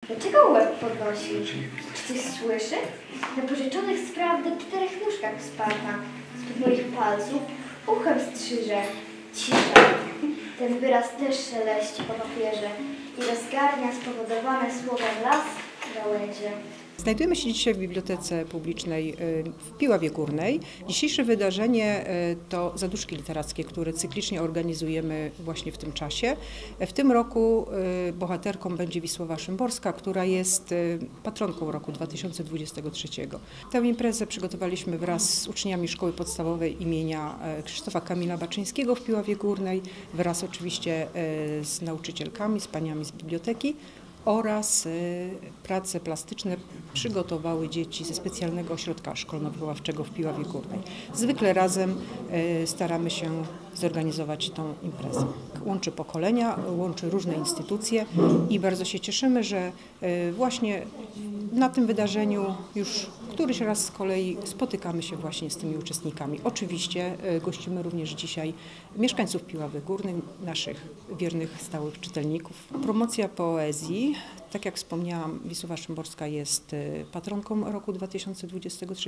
Dlaczego łeb podnosi? Czy coś słyszy? Na pożyczonych spraw do 4 nóżkach sparta. Spod moich palców uchem strzyże. Cisza. Ten wyraz też szeleści po papierze i rozgarnia spowodowane słowem las gałęzie. Znajdujemy się dzisiaj w Bibliotece Publicznej w Piławie Górnej. Dzisiejsze wydarzenie to zaduszki literackie, które cyklicznie organizujemy właśnie w tym czasie. W tym roku bohaterką będzie Wisława Szymborska, która jest patronką roku 2023. Tę imprezę przygotowaliśmy wraz z uczniami Szkoły Podstawowej imienia Krzysztofa Kamila Baczyńskiego w Piławie Górnej, wraz oczywiście z nauczycielkami, z paniami z biblioteki. Oraz prace plastyczne przygotowały dzieci ze specjalnego ośrodka szkolno-wychowawczego w Piławie Górnej. Zwykle razem staramy się zorganizować tą imprezę. Łączy pokolenia, łączy różne instytucje i bardzo się cieszymy, że właśnie na tym wydarzeniu już któryś raz z kolei spotykamy się właśnie z tymi uczestnikami. Oczywiście gościmy również dzisiaj mieszkańców Piławy Górnej, naszych wiernych, stałych czytelników. Promocja poezji. Tak jak wspomniałam, Wisława Szymborska jest patronką roku 2023.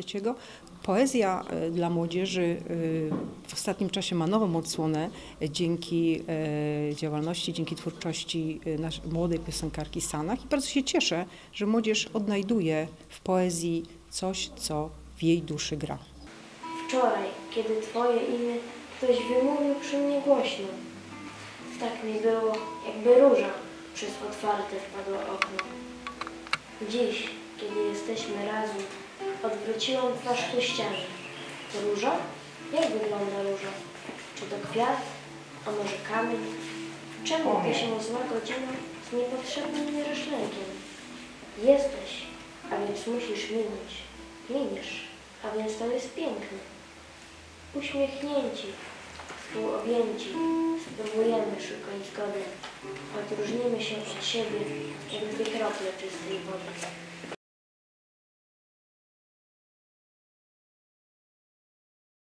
Poezja dla młodzieży w ostatnim czasie ma nową odsłonę dzięki działalności, dzięki twórczości młodej piosenkarki Sanach i bardzo się cieszę, że młodzież odnajduje w poezji coś, co w jej duszy gra. Wczoraj, kiedy Twoje imię ktoś wymówił przy mnie głośno, tak mi było, jakby róża przez otwarte wpadło okno. Dziś, kiedy jesteśmy razem, odwróciłam twarz ku ścianie. To róża? Jak wygląda róża? Czy to kwiat? A może kamień? Czemu ty się zła godzina z niepotrzebnym niereszlenkiem? Jesteś, a więc musisz minić. Miniesz, a więc to jest piękne. Uśmiechnięci, współobjęci, spróbujemy szukać zgody, choć różnimy się od siebie, jak 2 krople czystej wody.